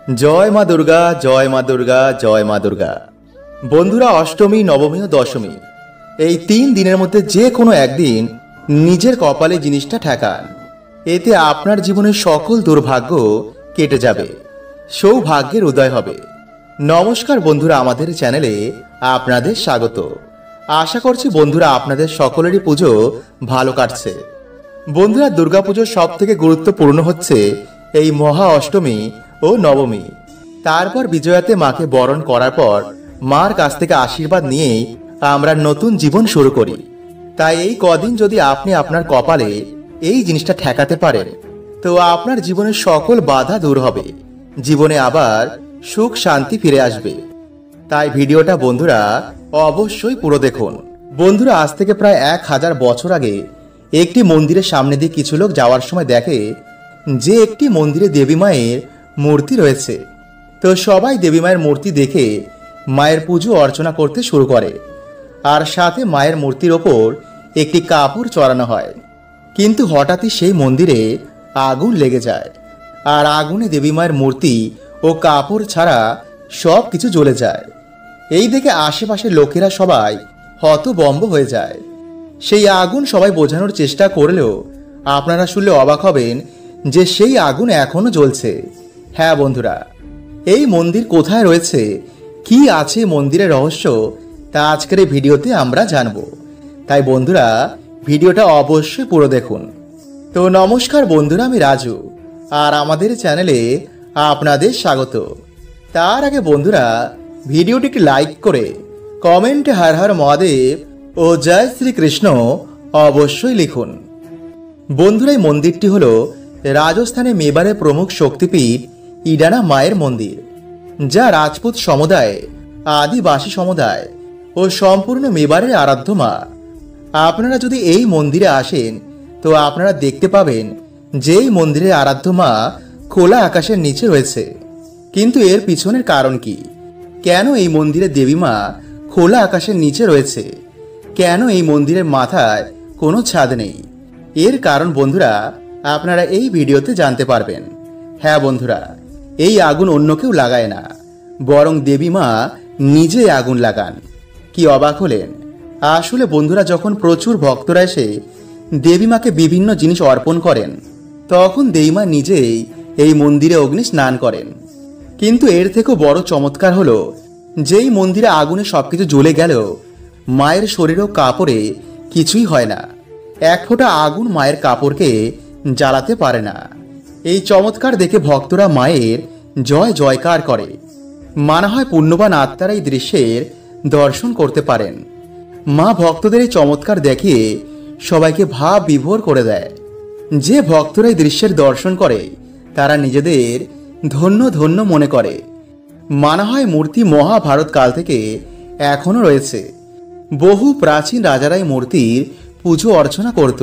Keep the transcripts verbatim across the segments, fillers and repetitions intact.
জয় মা দুর্গা, জয় মা দুর্গা, জয় মা দুর্গা। বন্ধুরা, অষ্টমী, নবমী ও দশমী এই তিন দিনের মধ্যে যে কোনো একদিন নিজের কপালে জিনিসটা ঠেকান। এতে আপনার জীবনের সকল দুর্ভাগ্য কেটে যাবে, সৌভাগ্যের উদয় হবে। নমস্কার বন্ধুরা, আমাদের চ্যানেলে আপনাদের স্বাগত। আশা করছি বন্ধুরা আপনাদের সকলেরই পুজো ভালো কাটছে। বন্ধুরা, দুর্গাপুজোর সব থেকে গুরুত্বপূর্ণ হচ্ছে এই মহা অষ্টমী ও নবমী। তারপর বিজয়াতে মাকে বরণ করার পর মার কাছ থেকে আশীর্বাদ নিয়েই আমরা নতুন জীবন শুরু করি। তাই এই কদিন যদি আপনি আপনার কপালে এই জিনিসটা ঠেকাতে পারেন, তো আপনার জীবনের সকল বাধা দূর হবে, জীবনে আবার সুখ শান্তি ফিরে আসবে। তাই ভিডিওটা বন্ধুরা অবশ্যই পুরো দেখুন। বন্ধুরা, আজ থেকে প্রায় এক হাজার বছর আগে একটি মন্দিরের সামনে দিয়ে কিছু লোক যাওয়ার সময় দেখে যে একটি মন্দিরে দেবী মায়ের মূর্তি রয়েছে। তো সবাই দেবী মায়ের মূর্তি দেখে মায়ের পুজো অর্চনা করতে শুরু করে, আর সাথে মায়ের মূর্তির ওপর একটি কাপড় চড়ানো হয়। কিন্তু হঠাৎই সেই মন্দিরে আগুন লেগে যায়, আর আগুনে দেবী মায়ের মূর্তি ও কাপড় ছাড়া সব কিছু জ্বলে যায়। এই দেখে আশেপাশের লোকেরা সবাই হতভম্ব হয়ে যায়। সেই আগুন সবাই বোঝানোর চেষ্টা করলেও আপনারা শুনলে অবাক হবেন যে সেই আগুন এখনো জ্বলছে। হ্যাঁ বন্ধুরা, এই মন্দির কোথায় রয়েছে, কি আছে মন্দিরের রহস্য, তা আজকের এই ভিডিওতে আমরা জানব। তাই বন্ধুরা ভিডিওটা অবশ্যই পুরো দেখুন। তো নমস্কার বন্ধুরা, আমি রাজু, আর আমাদের চ্যানেলে আপনাদের স্বাগত। তার আগে বন্ধুরা ভিডিওটিকে লাইক করে কমেন্টে হর হর মহাদেব ও জয় শ্রীকৃষ্ণ অবশ্যই লিখুন। বন্ধুরা, এই মন্দিরটি হলো রাজস্থানে মেবারের প্রমুখ শক্তিপীঠ ইডানা মায়ের মন্দির, যা রাজপুত সমুদায়, আদিবাসী সমুদায় ও সম্পূর্ণ মেবারের আরাধ্য মা। আপনারা যদি এই মন্দিরে আসেন তো আপনারা দেখতে পাবেন যে এই মন্দিরের আরাধ্য মা খোলা আকাশের নিচে রয়েছে। কিন্তু এর পিছনের কারণ কি? কেন এই মন্দিরে দেবী মা খোলা আকাশের নিচে রয়েছে? কেন এই মন্দিরের মাথায় কোনো ছাদ নেই? এর কারণ বন্ধুরা আপনারা এই ভিডিওতে জানতে পারবেন। হ্যাঁ বন্ধুরা, এই আগুন অন্য কেউ লাগায় না, বরং দেবী মা নিজে আগুন লাগান। কি অবাক হলেন? আসলে বন্ধুরা, যখন প্রচুর ভক্তরা এসে দেবী মাকে বিভিন্ন জিনিস অর্পণ করেন, তখন দেবী মা নিজেই এই মন্দিরে অগ্নি স্নান করেন। কিন্তু এর থেকেও বড় চমৎকার হলো, যেই মন্দিরে আগুনে সবকিছু জ্বলে গেল মায়ের শরীর ও কাপড়ে কিছুই হয় না। এক ফোঁটা আগুন মায়ের কাপড়কে জ্বালাতে পারে না। এই চমৎকার দেখে ভক্তরা মায়ের জয় জয়কার করে। মানা হয় পুণ্যবান আত্মারা এই দৃশ্যের দর্শন করতে পারেন। মা ভক্তদের এই চমৎকার দেখিয়ে সবাইকে ভাব বিভোর করে দেয়। যে ভক্তরা এই দৃশ্যের দর্শন করে তারা নিজেদের ধন্য ধন্য মনে করে। মানা হয় মূর্তি মহাভারত কাল থেকে এখনো রয়েছে। বহু প্রাচীন রাজারাই মূর্তির পুজো অর্চনা করত।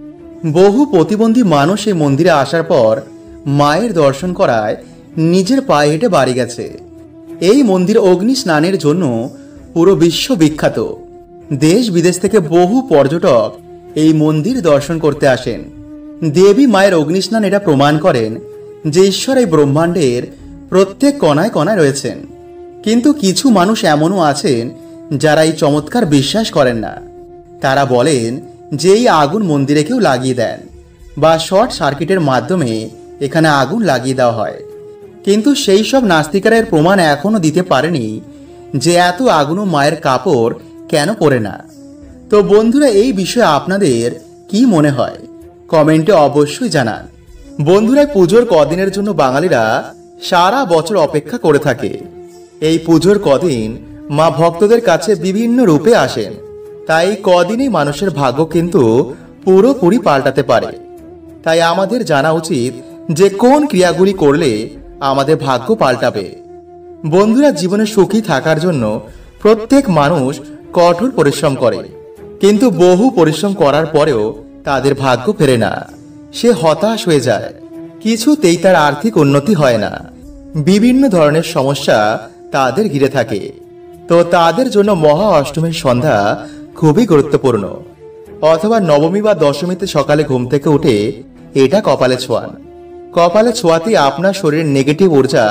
বহু প্রতিবন্ধী মানুষ এই মন্দিরে আসার পর মায়ের দর্শন করায় নিজের পায়ে হেঁটে বাড়ি গেছে। এই মন্দির অগ্নি স্নানের জন্য পুরো বিশ্ব বিখ্যাত। দেশ বিদেশ থেকে বহু পর্যটক এই মন্দির দর্শন করতে আসেন। দেবী মায়ের অগ্নি স্নান এটা প্রমাণ করেন যে ঈশ্বর এই ব্রহ্মাণ্ডের প্রত্যেক কণায় কণায় রয়েছেন। কিন্তু কিছু মানুষ এমনও আছেন যারা এই চমৎকার বিশ্বাস করেন না। তারা বলেন যে এই আগুন মন্দিরে কেউ লাগিয়ে দেন, বা শর্ট সার্কিটের মাধ্যমে এখানে আগুন লাগিয়ে দেওয়া হয়। কিন্তু সেই সব নাস্তিকেরা এর প্রমাণ এখনো দিতে পারেনি যে এত আগুনও মায়ের কাপড় কেন পরে না। তো বন্ধুরা, এই বিষয়ে আপনাদের কি মনে হয় কমেন্টে অবশ্যই জানান। বন্ধুরা, পুজোর কদিনের জন্য বাঙালিরা সারা বছর অপেক্ষা করে থাকে। এই পুজোর কদিন মা ভক্তদের কাছে বিভিন্ন রূপে আসেন। তাই কদিনেই মানুষের ভাগ্য কিন্তু পুরোপুরি পাল্টাতে পারে। তাই আমাদের জানা উচিত যে কোন ক্রিয়াগুলি করলে আমাদের ভাগ্য পাল্টাবে। বন্ধুরা, জীবনে সুখী থাকার জন্য প্রত্যেক মানুষ কঠোর পরিশ্রম করে, কিন্তু বহু পরিশ্রম করার পরেও তাদের ভাগ্য ফেরে না। সে হতাশ হয়ে যায়, কিছুতেই তার আর্থিক উন্নতি হয় না। বিভিন্ন ধরনের সমস্যা তাদের ঘিরে থাকে। তো তাদের জন্য মহা অষ্টমীর সন্ধ্যা খুবই গুরুত্বপূর্ণ। অথবা নবমী বা দশমীতে সকালে ঘুম থেকে উঠে এটা কপালে ছোঁয়ান। কপালে ছোঁয়াতেই আপনার শরীরের নেগেটিভ ঊর্জা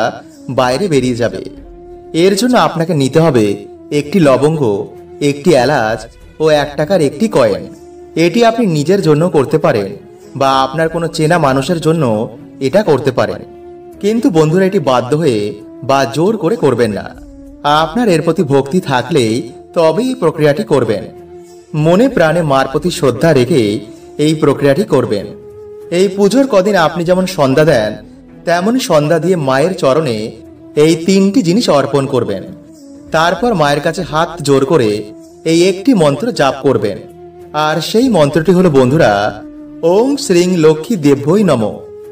বাইরে বেরিয়ে যাবে। এর জন্য আপনাকে নিতে হবে একটি লবঙ্গ, একটি এলাচ ও এক টাকার একটি কয়েন। এটি আপনি নিজের জন্য করতে পারেন বা আপনার কোনো চেনা মানুষের জন্য এটা করতে পারেন, কিন্তু বন্ধুরা এটি বাধ্য হয়ে বা জোর করে করবেন না। আপনার এর প্রতি ভক্তি থাকলেই তবেই এই প্রক্রিয়াটি করবেন। মনে প্রাণে মার প্রতি শ্রদ্ধা রেখে এই প্রক্রিয়াটি করবেন। এই পুজোর কদিন আপনি যেমন সন্ধ্যা দেন, তেমনই সন্ধ্যা দিয়ে মায়ের চরণে এই তিনটি জিনিস অর্পণ করবেন। তারপর মায়ের কাছে হাত জোর করে এই একটি মন্ত্র জাপ করবেন। আর সেই মন্ত্রটি হলো বন্ধুরা, ওং শ্রীং লক্ষ্মী দেব্যই নমঃ,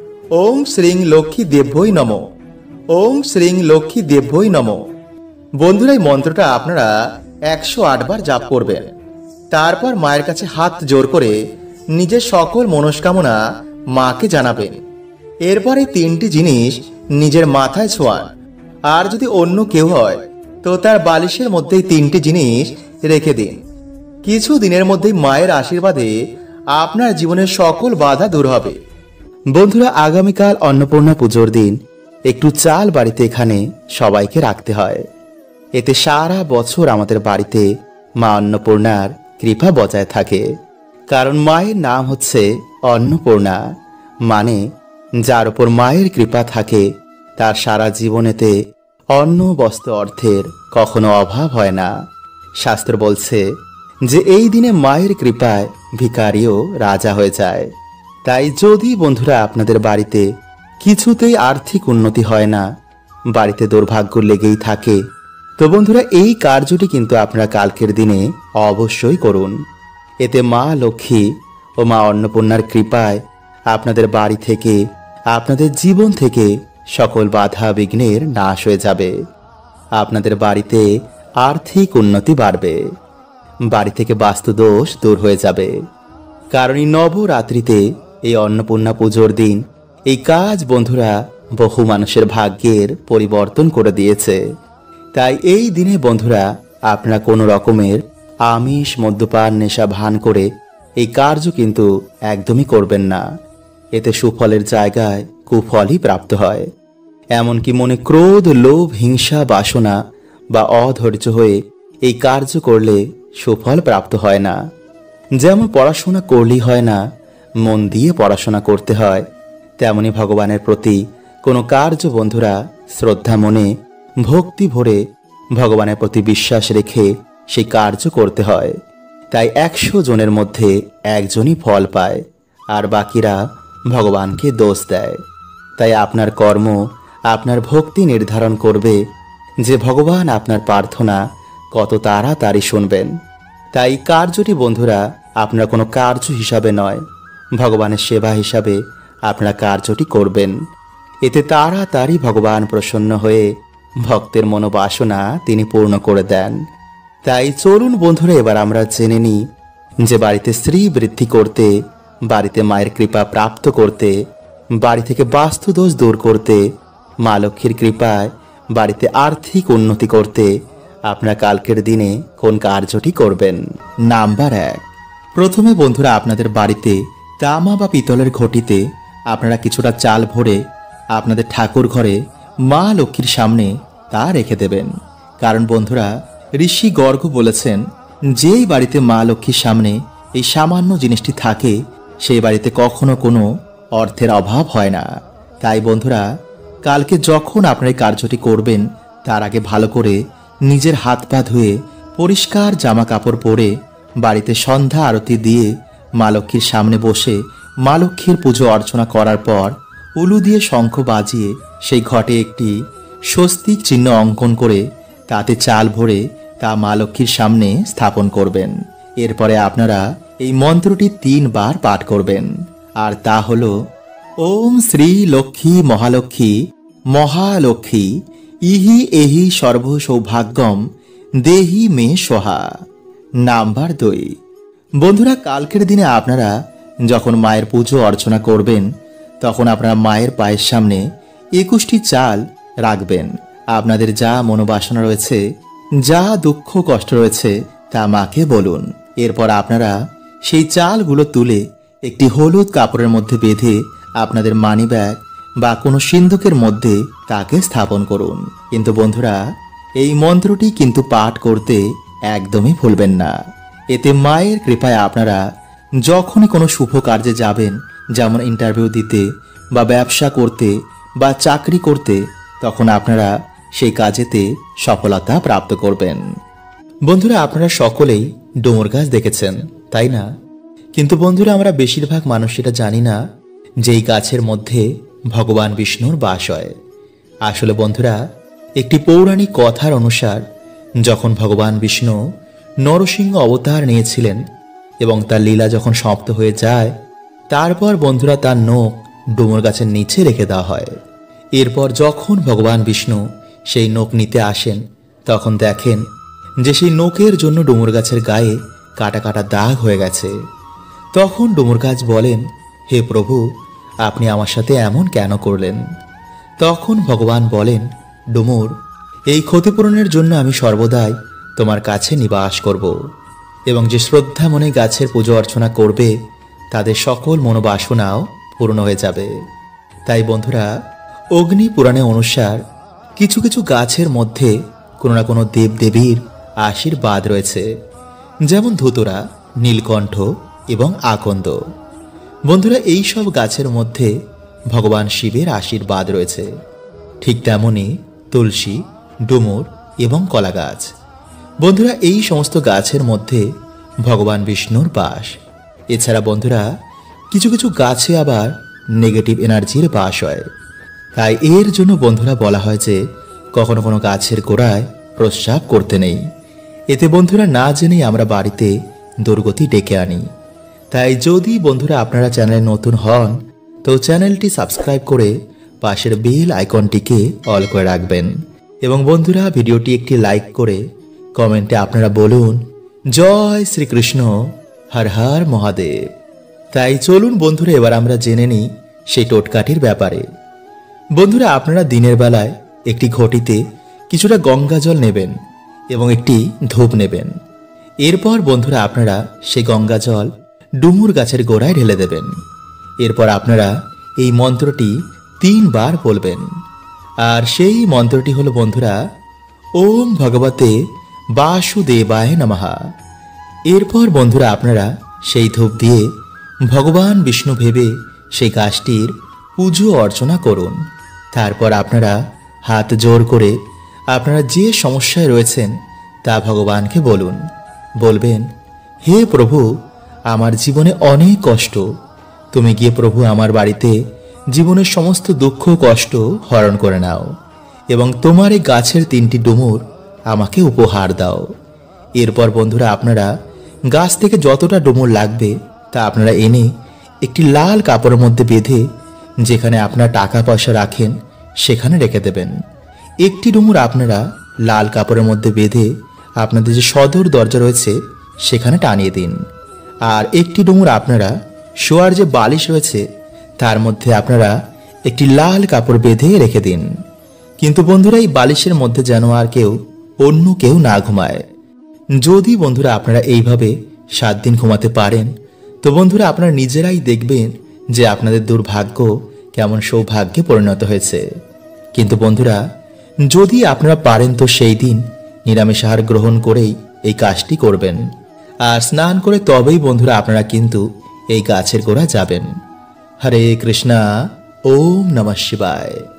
ওং শ্রীং লক্ষ্মী দেব্যই নমঃ, ওং শ্রীং লক্ষ্মী দেব্যই নমঃ। বন্ধুরা এই মন্ত্রটা আপনারা একশো আট বার জাপ করবেন। তারপর মায়ের কাছে হাত জোর করে নিজের সকল মনস্কামনা মাকে জানাবেন। এরপর এই তিনটি জিনিস নিজের মাথায় ছোঁয়ান। আর যদি অন্য কেউ হয় তো তার বালিশের মধ্যেই তিনটি জিনিস রেখে দিন। কিছু দিনের মধ্যেই মায়ের আশীর্বাদে আপনার জীবনের সকল বাধা দূর হবে। বন্ধুরা আগামীকাল অন্নপূর্ণা পুজোর দিন একটু চাল বাড়িতে এখানে সবাইকে রাখতে হয়। এতে সারা বছর আমাদের বাড়িতে মা অন্নপূর্ণার কৃপা বজায় থাকে। কারণ মায়ের নাম হচ্ছে অন্নপূর্ণা, মানে যার উপর মায়ের কৃপা থাকে তার সারা জীবনেতে অন্ন বস্ত্র অর্থের কখনো অভাব হয় না। শাস্ত্র বলছে যে এই দিনে মায়ের কৃপায় ভিখারিও রাজা হয়ে যায়। তাই যদি বন্ধুরা আপনাদের বাড়িতে কিছুতেই আর্থিক উন্নতি হয় না, বাড়িতে দুর্ভাগ্য লেগেই থাকে, তো বন্ধুরা এই কার্যটি কিন্তু আপনারা কালকের দিনে অবশ্যই করুন। এতে মা লক্ষ্মী ও মা অন্নপূর্ণার কৃপায় আপনাদের বাড়ি থেকে, আপনাদের জীবন থেকে সকল বাধা বিঘ্নের নাশ হয়ে যাবে। আপনাদের বাড়িতে আর্থিক উন্নতি বাড়বে, বাড়ি থেকে বাস্তুদোষ দূর হয়ে যাবে। কারণ এই নবরাত্রিতে এই অন্নপূর্ণা পুজোর দিন এই কাজ বন্ধুরা বহু মানুষের ভাগ্যের পরিবর্তন করে দিয়েছে। তাই এই দিনে বন্ধুরা আপনারা কোনো রকমের আমিষ, মদ্যপান, নেশা ভান করে এই কার্য কিন্তু একদমই করবেন না। এতে সুফলের জায়গায় কুফলই প্রাপ্ত হয়। এমনকি মনে ক্রোধ, লোভ, হিংসা, বাসনা বা অধৈর্য হয়ে এই কার্য করলে সুফল প্রাপ্ত হয় না। যেমন পড়াশোনা করলেই হয় না, মন দিয়ে পড়াশোনা করতে হয়, তেমনি ভগবানের প্রতি কোনো কার্য বন্ধুরা শ্রদ্ধা মনে, ভক্তি ভরে ভগবানের প্রতি বিশ্বাস রেখে সেই কার্য করতে হয়। তাই একশো জনের মধ্যে একজনই ফল পায়, আর বাকিরা ভগবানকে দোষ দেয়। তাই আপনার কর্ম, আপনার ভক্তি নির্ধারণ করবে যে ভগবান আপনার প্রার্থনা কত তাড়াতাড়ি শুনবেন। তাই কার্যটি বন্ধুরা আপনার কোনো কার্য হিসাবে নয়, ভগবানের সেবা হিসাবে আপনারা কার্যটি করবেন। এতে তাড়াতাড়ি ভগবান প্রসন্ন হয়ে ভক্তের মনোবাসনা তিনি পূর্ণ করে দেন। তাই চলুন বন্ধুরা এবার আমরা জেনে নিই যে বাড়িতে শ্রী বৃদ্ধি করতে, বাড়িতে মায়ের কৃপা প্রাপ্ত করতে, বাড়ি থেকে বাস্তুদোষ দূর করতে, মা লক্ষ্মীর কৃপায় বাড়িতে আর্থিক উন্নতি করতে আপনারা কালকের দিনে কোন কার্যটি করবেন। নাম্বার এক, প্রথমে বন্ধুরা আপনাদের বাড়িতে তামা বা পিতলের ঘটিতে আপনারা কিছুটা চাল ভরে আপনাদের ঠাকুর ঘরে মা লক্ষ্মীর সামনে তা রেখে দেবেন। কারণ বন্ধুরা ঋষি গর্গ বলেছেন, যেই বাড়িতে মা লক্ষ্মীর সামনে এই সামান্য জিনিসটি থাকে সেই বাড়িতে কখনো কোনো অর্থের অভাব হয় না। তাই বন্ধুরা কালকে যখন আপনারা এই কার্যটি করবেন তার আগে ভালো করে নিজের হাত পা ধুয়ে পরিষ্কার জামা কাপড় পরে বাড়িতে সন্ধ্যা আরতি দিয়ে মা লক্ষ্মীর সামনে বসে মা লক্ষ্মীর পুজো অর্চনা করার পর উলু দিয়ে শঙ্খ বাজিয়ে সেই ঘটে একটি স্বস্তিক চিহ্ন অঙ্কন করে তাতে চাল ভরে তা মা লক্ষ্মীর সামনে স্থাপন করবেন। এরপরে আপনারা এই মন্ত্রটি তিনবার পাঠ করবেন, আর তা হল ওম শ্রী লক্ষ্মী মহালক্ষ্মী মহালক্ষ্মী ইহি এহি সর্ব সৌভাগ্যম দেহি মে সোহা। নাম্বার দুই, বন্ধুরা কালকের দিনে আপনারা যখন মায়ের পুজো অর্চনা করবেন তখন আপনারা মায়ের পায়ের সামনে একুশটি চাল রাখবেন। আপনাদের যা মনোবাসনা রয়েছে, যা দুঃখ কষ্ট রয়েছে তা মাকে বলুন। এরপর আপনারা সেই চালগুলো তুলে একটি হলুদ কাপড়ের মধ্যে বেঁধে আপনাদের মানি ব্যাগ বা কোনো সিন্ধুকের মধ্যে তাকে স্থাপন করুন। কিন্তু বন্ধুরা, এই মন্ত্রটি কিন্তু পাঠ করতে একদমই ভুলবেন না। এতে মায়ের কৃপায় আপনারা যখনই কোনো শুভ কার্যে যাবেন, যেমন ইন্টারভিউ দিতে বা ব্যবসা করতে বা চাকরি করতে, তখন আপনারা সেই কাজেতে সফলতা প্রাপ্ত করবেন। বন্ধুরা, আপনারা সকলেই ডুমুর গাছ দেখেছেন, তাই না? কিন্তু বন্ধুরা, আমরা বেশিরভাগ মানুষ এটা জানি না যে এই গাছের মধ্যে ভগবান বিষ্ণুর বাস হয়। আসলে বন্ধুরা, একটি পৌরাণিক কথার অনুসার যখন ভগবান বিষ্ণু নরসিংহ অবতার নিয়েছিলেন এবং তার লীলা যখন সমাপ্ত হয়ে যায়, তারপর বন্ধুরা তার নখ ডুমুর গাছের নিচে রেখে দেওয়া হয়। এরপর যখন ভগবান বিষ্ণু সেই নখ নিতে আসেন, তখন দেখেন যে সেই নখের জন্য ডুমুর গাছের গায়ে কাটা কাটা দাগ হয়ে গেছে। তখন ডুমুর গাছ বলেন, হে প্রভু, আপনি আমার সাথে এমন কেন করলেন? তখন ভগবান বলেন, ডুমুর, এই ক্ষতিপূরণের জন্য আমি সর্বদাই তোমার কাছে নিবাস করব এবং যে শ্রদ্ধা মনে গাছের পুজো অর্চনা করবে তাদের সকল মনোবাসনাও পূর্ণ হয়ে যাবে। তাই বন্ধুরা, অগ্নি পুরাণে অনুসার কিছু কিছু গাছের মধ্যে কোনো না কোনো দেবদেবীর আশীর্বাদ রয়েছে, যেমন ধুতরা, নীলকণ্ঠ এবং আকন্দ। বন্ধুরা, এই সব গাছের মধ্যে ভগবান শিবের আশীর্বাদ রয়েছে। ঠিক তেমনি তুলসী, ডুমুর এবং কলা গাছ। বন্ধুরা, এই সমস্ত গাছের মধ্যে ভগবান বিষ্ণুর বাস। এছাড়া বন্ধুরা, কিছু কিছু গাছে আবার নেগেটিভ এনার্জির বাস হয়। তাই এর জন্য বন্ধুরা বলা হয় যে কখনো কোনো গাছের গোড়ায় প্রস্রাব করতে নেই। এতে বন্ধুরা না জেনেই আমরা বাড়িতে দুর্গতি ডেকে আনি। তাই যদি বন্ধুরা আপনারা চ্যানেলে নতুন হন, তো চ্যানেলটি সাবস্ক্রাইব করে পাশের বেল আইকনটিকে অল করে রাখবেন। এবং বন্ধুরা, ভিডিওটি একটি লাইক করে কমেন্টে আপনারা বলুন, জয় শ্রীকৃষ্ণ, হর হর মহাদেব। তাই চলুন বন্ধুরা, এবার আমরা জেনে নিই সেই টোটকাটির ব্যাপারে। বন্ধুরা, আপনারা দিনের বেলায় একটি ঘটিতে কিছুটা গঙ্গা জল নেবেন এবং একটি ধূপ নেবেন। এরপর বন্ধুরা আপনারা সেই গঙ্গা জল ডুমুর গাছের গোড়ায় ঢেলে দেবেন। এরপর আপনারা এই মন্ত্রটি তিনবার বলবেন। আর সেই মন্ত্রটি হলো বন্ধুরা, ওম ভগবতে বাসুদেবায় নমঃ। এরপর বন্ধুরা আপনারা সেই ধূপ দিয়ে ভগবান বিষ্ণু ভেবে সেই গাছটির পুজো অর্চনা করুন। তারপর আপনারা হাত জোর করে আপনারা যে সমস্যায় রয়েছেন তা ভগবানকে বলুন। বলবেন, হে প্রভু, আমার জীবনে অনেক কষ্ট, তুমি গিয়ে প্রভু আমার বাড়িতে জীবনের সমস্ত দুঃখ কষ্ট হরণ করে নাও এবং তোমার এই গাছের তিনটি ডুমুর আমাকে উপহার দাও। এরপর বন্ধুরা আপনারা গাছ থেকে যতটা ডুমুর লাগবে তা আপনারা এনে একটি লাল কাপড়ের মধ্যে বেঁধে যেখানে আপনার টাকা পয়সা রাখেন সেখানে রেখে দেবেন। একটি ডুমুর আপনারা লাল কাপড়ের মধ্যে বেঁধে আপনাদের যে সদর দরজা রয়েছে সেখানে টানিয়ে দিন। আর একটি ডুমুর আপনারা শোয়ার যে বালিশ রয়েছে তার মধ্যে আপনারা একটি লাল কাপড় বেঁধে রেখে দিন। কিন্তু বন্ধুরা, এই বালিশের মধ্যে যেন আর কেউ অন্য কেউ না ঘুমায়। যদি বন্ধুরা আপনারা এইভাবে সাত দিন ঘুমাতে পারেন, তো বন্ধুরা আপনারা নিজেরাই দেখবেন যে আপনাদের দুর্ভাগ্য কেমন সৌভাগ্যে পরিণত হয়েছে। কিন্তু বন্ধুরা, যদি আপনারা পারেন তো সেই দিন নিরামিষ আহার গ্রহণ করেই এই কাজটি করবেন। আর স্নান করে তবেই বন্ধুরা আপনারা কিন্তু এই গাছের গোড়া যাবেন। হরে কৃষ্ণা, ওম নমঃ শিবায়।